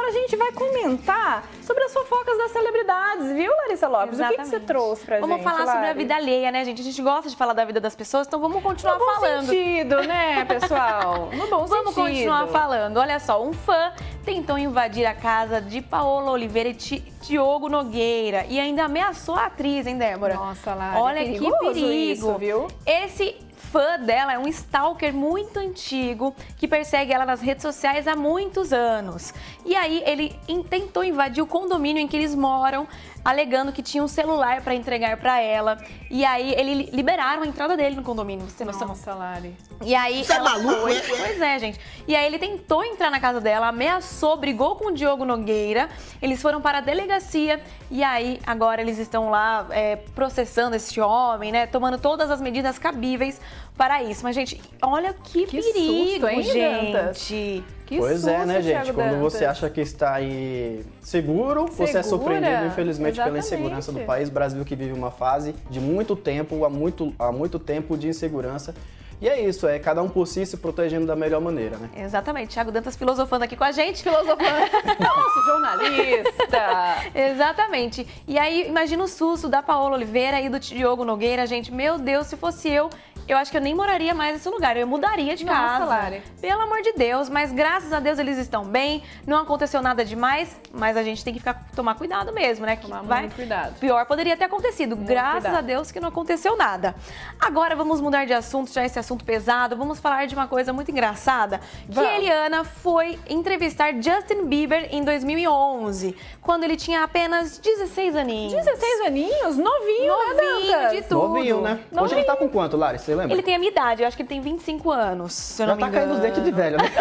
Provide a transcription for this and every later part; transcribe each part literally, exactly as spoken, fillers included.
agora a gente vai comentar sobre as fofocas das celebridades, viu, Larissa Lopes? Exatamente. O que, que você trouxe pra vamos gente, falar Lari? sobre a vida alheia, né, gente? A gente gosta de falar da vida das pessoas, então vamos continuar no bom falando. sentido, né, pessoal? No bom vamos sentido. continuar falando. Olha só, um fã tentou invadir a casa de Paola Oliveira e Ti- Diogo Nogueira e ainda ameaçou a atriz, hein, Débora? Nossa, Lari, olha que perigoso perigo. isso, viu? Esse fã dela é um stalker muito antigo que persegue ela nas redes sociais há muitos anos. E aí ele in- tentou invadir o condomínio em que eles moram, alegando que tinha um celular para entregar para ela. E aí ele liberaram a entrada dele no condomínio, você tem noção? Nossa, Lari. E aí Você é ela maluco, foi, é? pois é, gente. E aí ele tentou entrar na casa dela, ameaçou, brigou com o Diogo Nogueira. Eles foram para a delegacia e aí agora eles estão lá é, processando esse homem, né? Tomando todas as medidas cabíveis para isso. Mas, gente, olha que, Que perigo, susto, hein, Dantas? gente. Que Pois susto, é, né, gente? Thiago Quando Dantas. você acha que está aí seguro, você é Segura? surpreendido, infelizmente, pela Exatamente. insegurança do país. Brasil que vive uma fase de muito tempo, há muito, há muito tempo de insegurança. E é isso, é cada um por si se protegendo da melhor maneira, né? Exatamente. Thiago Dantas filosofando aqui com a gente. Filosofando. Nossa, jornalista. Exatamente. E aí, imagina o susto da Paola Oliveira e do Diogo Nogueira, gente. Meu Deus, se fosse eu, eu acho que eu nem moraria mais nesse lugar. Eu mudaria de Nossa, casa. Lari. Pelo amor de Deus. Mas graças a Deus eles estão bem. Não aconteceu nada demais, mas a gente tem que ficar, tomar cuidado mesmo, né? Que Tomar vai, muito cuidado. Pior poderia ter acontecido. graças cuidado. a Deus que não aconteceu nada. Agora vamos mudar de assunto, já esse assunto pesado. Vamos falar de uma coisa muito engraçada. Que Vamos. a Eliana foi entrevistar Justin Bieber em dois mil e onze, quando ele tinha apenas dezesseis aninhos. dezesseis aninhos? Novinho, Novinho né, Dantas? de tudo. Novinho, né? Hoje ele tá com quanto, Lari? Você lembra? Ele tem a minha idade, eu acho que ele tem vinte e cinco anos, se eu Já não me tá engano. caindo os dentes de velho, né?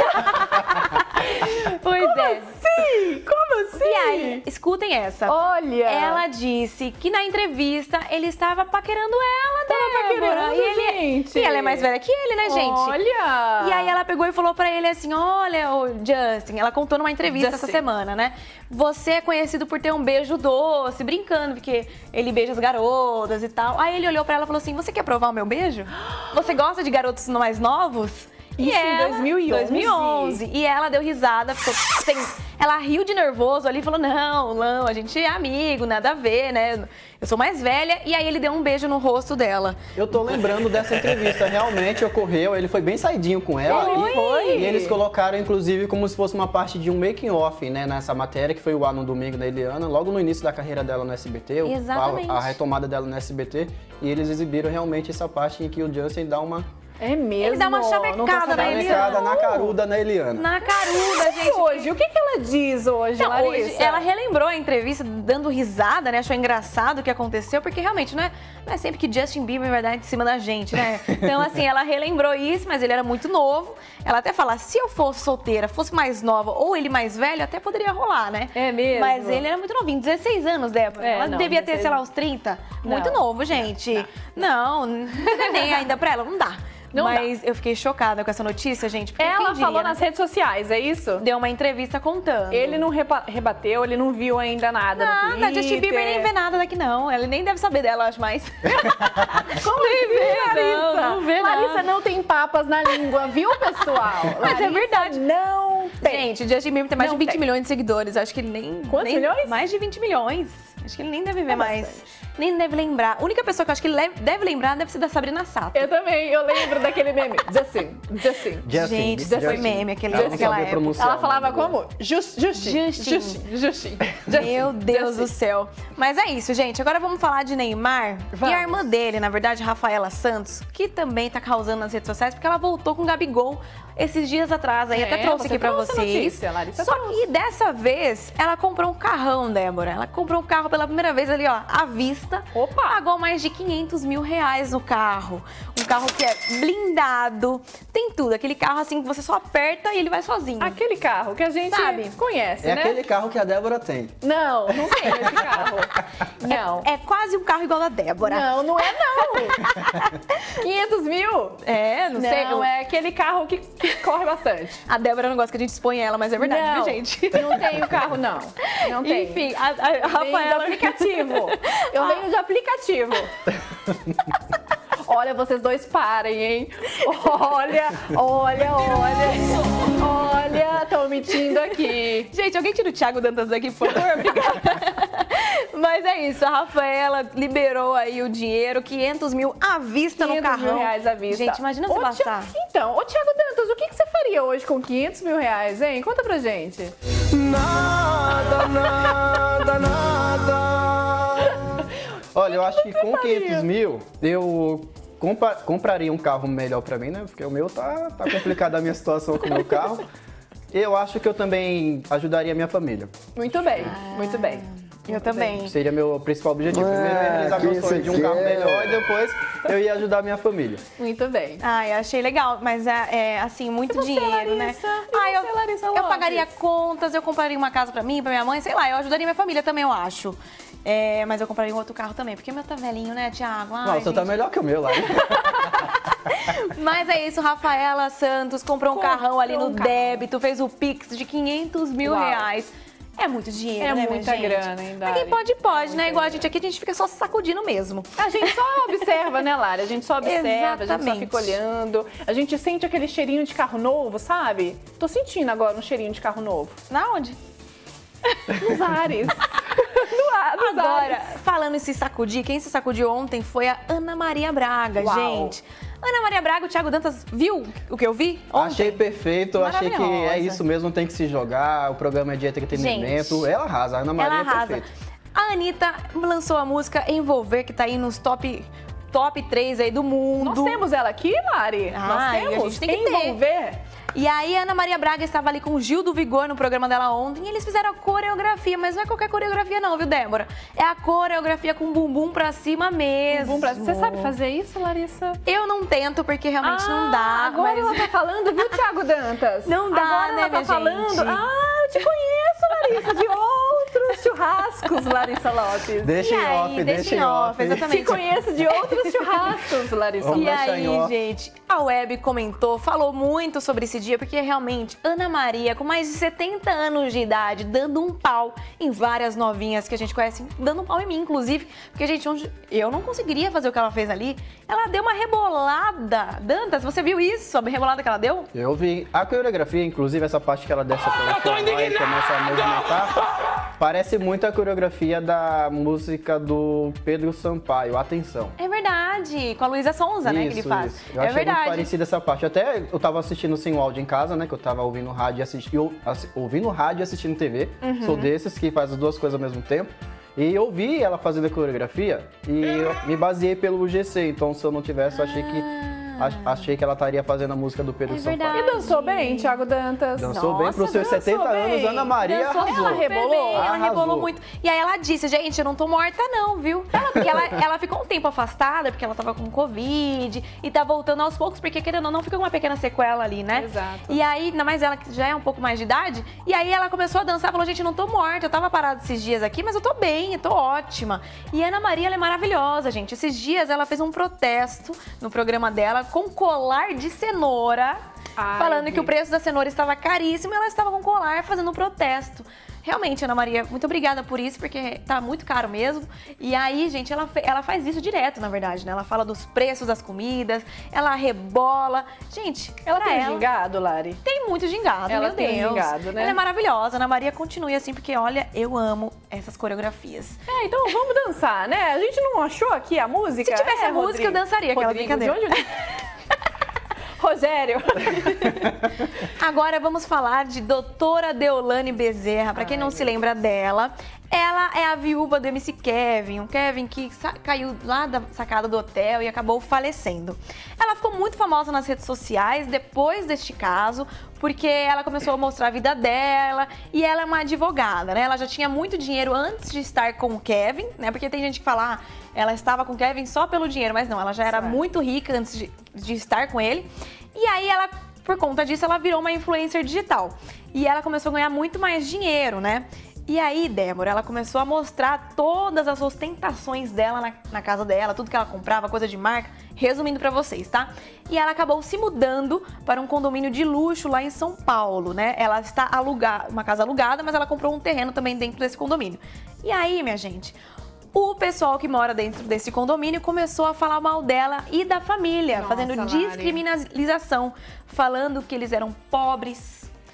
Pois é. Sim, como assim? E aí, escutem essa. Olha. Ela disse que na entrevista ele estava paquerando ela, Tava Débora. paquerando, e ele, gente. E ela é mais velha que ele, né, gente? Olha. E aí ela pegou e falou pra ele assim, olha, ô Justin, ela contou numa entrevista Justin. essa semana, né? Você é conhecido por ter um beijo doce, brincando, porque ele beija as garotas e tal. Aí ele olhou pra ela e falou assim, você quer provar o meu beijo? Você gosta de garotos mais novos? E Isso em ela, dois mil e onze. dois mil e onze. E ela deu risada, ficou sem... Ela riu de nervoso ali e falou, não, não, a gente é amigo, nada a ver, né? Eu sou mais velha. E aí ele deu um beijo no rosto dela. Eu tô lembrando dessa entrevista, realmente ocorreu, ele foi bem saidinho com ela. Foi. E, Foi. e eles colocaram, inclusive, como se fosse uma parte de um making off, né, nessa matéria, que foi o ar no domingo da Eliana, logo no início da carreira dela no S B T, o- Exatamente. a, a retomada dela no S B T, e eles exibiram realmente essa parte em que o Justin dá uma É mesmo. Ele dá uma Não tô chavecada na sabendo. Eliana. chavecada na caruda na Eliana. Na caruda, E gente. hoje? O que, que ela diz hoje, Então, Larissa? hoje ela relembrou a entrevista dando risada, né? Achou engraçado o que aconteceu, porque realmente não é, não é sempre que Justin Bieber vai dar em cima da gente, né? Então, assim, ela relembrou isso, mas ele era muito novo. Ela até fala, se eu fosse solteira, fosse mais nova ou ele mais velho, até poderia rolar, né? É mesmo? Mas ele era muito novinho, dezesseis anos, Débora. É, ela não, devia ter, dezesseis sei lá, uns trinta. Muito Não. novo, gente. Não, não, não é nem ainda pra ela, não dá. Não mas eu fiquei chocada com essa notícia, gente. Porque Ela quem diria, falou né? nas redes sociais, é isso? Deu uma entrevista contando. Ele não repa- rebateu, ele não viu ainda nada no Nada, Twitter. Justin Bieber nem vê nada daqui não. Ele nem deve saber dela, acho mais. Como Nem assim, vê, Larissa? não, não vê Larissa nada. não tem papas na língua, viu, pessoal? Mas é Larissa verdade. não tem. Gente, Justin Bieber tem mais Não de vinte tem. milhões de seguidores. Acho que ele nem... Quantos nem- milhões? Mais de vinte milhões. Acho que ele nem deve ver É mais. bastante. Nem deve lembrar. A única pessoa que eu acho que ele le- deve lembrar deve ser da Sabrina Sato. Eu também, eu lembro daquele meme. Justin, Justin. Justin, Gente, isso foi meme aquele, Ela não naquela sabia época. pronunciar Ela o falava nome dele. como? Just, Justin. Justin. Justin. Justin. Justin. Meu Deus Justin. do céu. Mas é isso, gente. Agora vamos falar de Neymar Vamos. e a irmã dele, na verdade, Rafaela Santos, que também tá causando nas redes sociais, porque ela voltou com o Gabigol esses dias atrás. Aí É, até trouxe você aqui pra trouxe a vocês. notícia, Larissa Só trouxe. que dessa vez, ela comprou um carrão, Débora. Ela comprou um carro pela primeira vez ali, ó, à vista. Opa! Pagou mais de quinhentos mil reais no carro. Um carro que é blindado, tem tudo. Aquele carro assim que você só aperta e ele vai sozinho. Aquele carro que a gente Sabe? conhece, É né? aquele carro que a Débora tem. Não, não tem esse carro. Não. É quase um carro igual da Débora. Não, não é não. quinhentos mil? É, não, sei. Não, é aquele carro que, que corre bastante. A Débora não gosta que a gente exponha ela, mas é verdade, não, viu, gente? Não tenho carro, não. Não tenho. Enfim, a, a Eu venho de Rafaela... aplicativo. Eu Ah. venho de aplicativo. Olha, vocês dois parem, hein? Olha, olha, olha. Olha, ela tá omitindo aqui. Gente, alguém tira o Thiago Dantas daqui, por favor? Obrigada. Mas é isso, a Rafaela liberou aí o dinheiro, quinhentos mil à vista no carrão. quinhentos mil reais à vista. Gente, imagina se Ô, passar. Thi- Então, ô Thiago Dantas, o que, que você faria hoje com quinhentos mil reais, hein? Conta pra gente. Nada, nada, nada. Olha, eu acho que com quinhentos mil, eu compa- compraria um carro melhor pra mim, né? Porque o meu tá, tá complicada a minha situação com o meu carro. Eu acho que eu também ajudaria a minha família. Muito bem, muito bem. Eu também. Seria meu principal objetivo. Ué, Primeiro, realizar quem meu sonho você de um carro quer? melhor e depois eu ia ajudar a minha família. Muito bem. Ai, achei legal, mas é, é, assim, muito E você, dinheiro, Larissa? né? E Ai, você, eu, Larissa eu Lopes? pagaria contas, eu compraria uma casa pra mim, pra minha mãe, sei lá, eu ajudaria minha família também, eu acho. É, mas eu compraria um outro carro também, porque o meu tá velhinho, né, Thiago? Ai, Não, o seu tá gente. melhor que o meu lá. Mas é isso, Rafaela Santos comprou um Comprou carrão ali no um carrão. débito, fez o Pix de quinhentos mil Uau. reais. É muito dinheiro, É né, minha muita gente? grana, hein, Mas quem Dari? pode, pode, né? muita Igual a grana. gente aqui, a gente fica só se sacudindo mesmo. A gente só observa, né, Lara? A gente só observa, a gente só Exatamente. fica olhando. A gente sente aquele cheirinho de carro novo, sabe? Tô sentindo agora um cheirinho de carro novo. Na onde? Nos ares. No ar, nos Agora, ares. falando em se sacudir, quem se sacudiu ontem foi a Ana Maria Braga, Uau. gente. Ana Maria Braga, o Thiago Dantas viu o que eu vi ontem? Achei perfeito, eu achei que é Maravilhosa. isso mesmo, tem que se jogar, o programa é de entretenimento. Gente, ela arrasa, a Ana Maria Ela é arrasa. perfeita. A Anitta lançou a música Envolver, que tá aí nos top, top três aí do mundo. Nós temos ela aqui, Lari? Ai, Nós a temos? gente tem que ter. Envolver? E aí a Ana Maria Braga estava ali com o Gil do Vigor no programa dela ontem e eles fizeram a coreografia, mas não é qualquer coreografia não, viu, Débora? É a coreografia com bumbum pra cima mesmo. Bumbum pra- Você sabe fazer isso, Larissa? Eu não tento porque realmente não dá, Ah, agora mas... ela tá falando, viu, Thiago Dantas? Não dá, agora né, ela tá minha falando. gente? Ah, eu te conheço, Larissa, de outros churrascos, Larissa Lopes. Deixa E em aí, off, deixa deixa em em off, off. exatamente. Te conheço de outros churrascos, Larissa Vamos E Lopes. deixar em aí, off. gente, a Web comentou, falou muito sobre esse dia, porque realmente Ana Maria, com mais de setenta anos de idade, dando um pau em várias novinhas que a gente conhece, dando um pau em mim, inclusive, porque, gente, onde eu não conseguiria fazer o que ela fez ali. Ela deu uma rebolada. Dantas, você viu isso? A rebolada que ela deu? Eu vi a coreografia, inclusive essa parte que ela desce pelo chão lá e começa a movimentar, parece muito a coreografia da música do Pedro Sampaio, Atenção. É verdade, com a Luísa Sonza, né, que ele faz. Isso. Eu é achei muito verdade. parecida essa parte. Até eu tava assistindo sem o áudio em casa, né? Que eu tava ouvindo rádio e assistindo, ouvindo rádio e assistindo T V. Uhum. Sou desses que faz as duas coisas ao mesmo tempo. E eu vi ela fazendo a coreografia e eu me baseei pelo G C. Então, se eu não tivesse, eu achei que ach- achei que ela estaria fazendo a música do Pedro É Sampaio. verdade. E dançou bem, Thiago Dantas? Dançou bem Nossa, pros seus dançou setenta bem. anos, Ana Maria Dançou- arrasou. ela rebolou? Bem, ela Arrasou. rebolou muito. E aí ela disse, gente, eu não tô morta não, viu? Porque ela, ela ficou um tempo afastada, porque ela tava com Covid e tá voltando aos poucos, porque querendo ou não, fica uma pequena sequela ali, né? Exato. E aí, ainda mais ela que já é um pouco mais de idade, e aí ela começou a dançar, falou, gente, eu não tô morta, eu tava parada esses dias aqui, mas eu tô bem, eu tô ótima. E a Ana Maria, ela é maravilhosa, gente. Esses dias ela fez um protesto no programa dela com colar de cenoura, Ai, falando vi. que o preço da cenoura estava caríssimo e ela estava com colar fazendo um protesto. Realmente, Ana Maria, muito obrigada por isso, porque tá muito caro mesmo. E aí, gente, ela, fe- ela faz isso direto, na verdade, né? Ela fala dos preços das comidas, ela rebola. Gente, Ela pra tem ela, gingado, Lari? tem muito gingado, Ela meu tem Deus. gingado, né? Ela é maravilhosa. Ana Maria, continue assim, porque, olha, eu amo essas coreografias. É, então vamos dançar, né? A gente não achou aqui a música? Se tivesse É, a música, Rodrigo. eu dançaria aquela Rodrigo, brincadeira. de onde... Rogério. Agora vamos falar de doutora Deolane Bezerra. Pra quem não se lembra dela, ela é a viúva do M C Kevin, um Kevin que sa- caiu lá da sacada do hotel e acabou falecendo. Ela ficou muito famosa nas redes sociais depois deste caso, porque ela começou a mostrar a vida dela e ela é uma advogada, né? Ela já tinha muito dinheiro antes de estar com o Kevin, né? Porque tem gente que fala, ah, ela estava com o Kevin só pelo dinheiro, mas não, ela já era Certo. muito rica antes de, de estar com ele. E aí ela, por conta disso, ela virou uma influencer digital. E ela começou a ganhar muito mais dinheiro, né? E aí, Débora, ela começou a mostrar todas as ostentações dela na, na casa dela, tudo que ela comprava, coisa de marca, resumindo pra vocês, tá? E ela acabou se mudando para um condomínio de luxo lá em São Paulo, né? Ela está alugada, uma casa alugada, mas ela comprou um terreno também dentro desse condomínio. E aí, minha gente, o pessoal que mora dentro desse condomínio começou a falar mal dela e da família, Nossa, fazendo Lari. discriminalização, falando que eles eram pobres,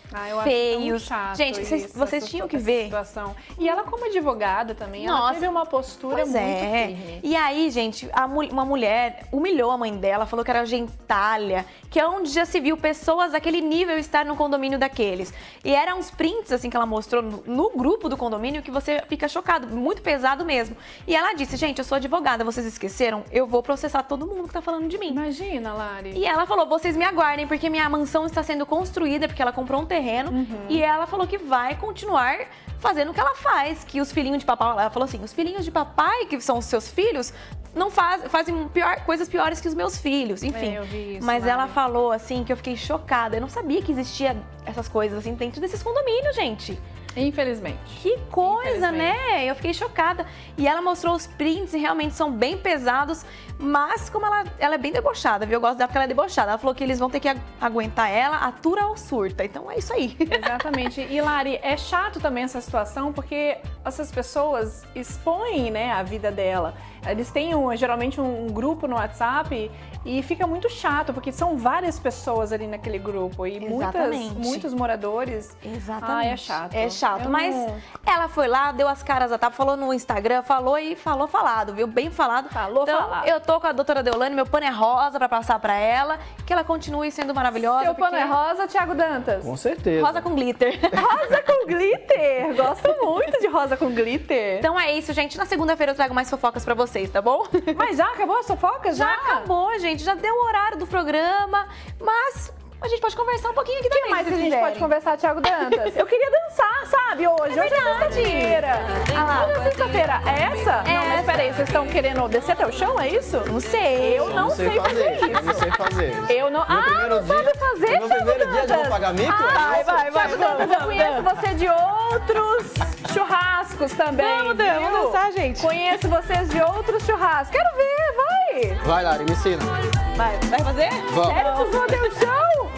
Ah, eu feios. Acho tão chato Gente, vocês, isso, vocês essa, tinham que essa ver. Situação. E ela, como advogada também, ela Nossa, teve uma postura pois muito é. firme. E aí, gente, a mu- uma mulher humilhou a mãe dela, falou que era gentalha, que é onde já se viu pessoas daquele nível estar no condomínio daqueles. E eram uns prints, assim, que ela mostrou no, no grupo do condomínio que você fica chocado, muito pesado mesmo. E ela disse, gente, eu sou advogada, vocês esqueceram? Eu vou processar todo mundo que tá falando de mim. Imagina, Lari. E ela falou, vocês me aguardem, porque minha mansão está sendo construída, porque ela comprou um terreno. Uhum. E ela falou que vai continuar fazendo o que ela faz, que os filhinhos de papai, ela falou assim, os filhinhos de papai, que são os seus filhos, não faz, fazem pior, coisas piores que os meus filhos, enfim. É, eu vi isso, Mas Lari. ela falou assim, que eu fiquei chocada, eu não sabia que existia essas coisas assim dentro desses condomínios, gente. Infelizmente. Que coisa, Infelizmente. né? Eu fiquei chocada. E ela mostrou os prints e realmente são bem pesados, mas como ela, ela é bem debochada, viu? Eu gosto dela porque ela é debochada. Ela falou que eles vão ter que agu- aguentar ela, atura ou surta. Então é isso aí. Exatamente. E, Lari, é chato também essa situação, porque essas pessoas expõem, né, a vida dela. Eles têm um, geralmente um, um grupo no WhatsApp e fica muito chato, porque são várias pessoas ali naquele grupo e muitas, Exatamente. muitos moradores. Exatamente. Ah, é chato. É chato, Eu mas não- ela foi lá, deu as caras a tapa, falou no Instagram, falou e falou falado, viu? Bem falado. Falou então, falado. eu tô com a doutora Deolane, meu pano é rosa pra passar pra ela, que ela continue sendo maravilhosa. Seu pano porque- é rosa, Thiago Dantas? Com certeza. Rosa com glitter. Rosa com glitter! Gosto muito de rosa com glitter. Então é isso, gente. Na segunda-feira eu trago mais fofocas pra vocês, tá bom? Mas já acabou a fofoca? Já acabou, gente. Já deu o horário do programa, mas a gente pode conversar um pouquinho aqui O que também. mais se que a gente quiserem. pode conversar, Thiago Dantas? Eu queria dançar, sabe, hoje. hoje é sexta-feira. Ah lá. Hoje é sexta-feira. É essa? É Não, mas essa. peraí, vocês estão querendo descer até o chão, é isso? Não sei. Eu não sei fazer Eu isso. não sei fazer. Eu não... No Ah, primeiro não sabe dia- fazer, No meu Thiago primeiro dia já vou Dantas? pagar mico? é Vai, isso? vai, vai. Thiago Vamos, Dantas, eu conheço vamos. você de outros churrascos também, Vamos, Dan, viu? vamos dançar, gente. Conheço vocês de outros churrascos. Quero ver, vai. Vai, Lari, me ensina. Vai, vai fazer? Vamos. Sério, vocês vão ter o show?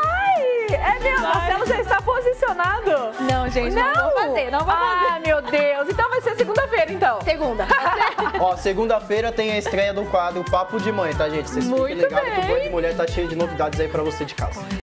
Vai! É mesmo, Vai. Marcelo já está posicionado. Não, gente, não, vou fazer, não vou fazer. Ah, meu Deus. Então vai ser segunda-feira, então. Segunda. Ó, segunda-feira tem a estreia do quadro Papo de Mãe, tá, gente? Vocês Muito fiquem ligados que o bem. Band de Mulher tá cheio de novidades aí pra você de casa.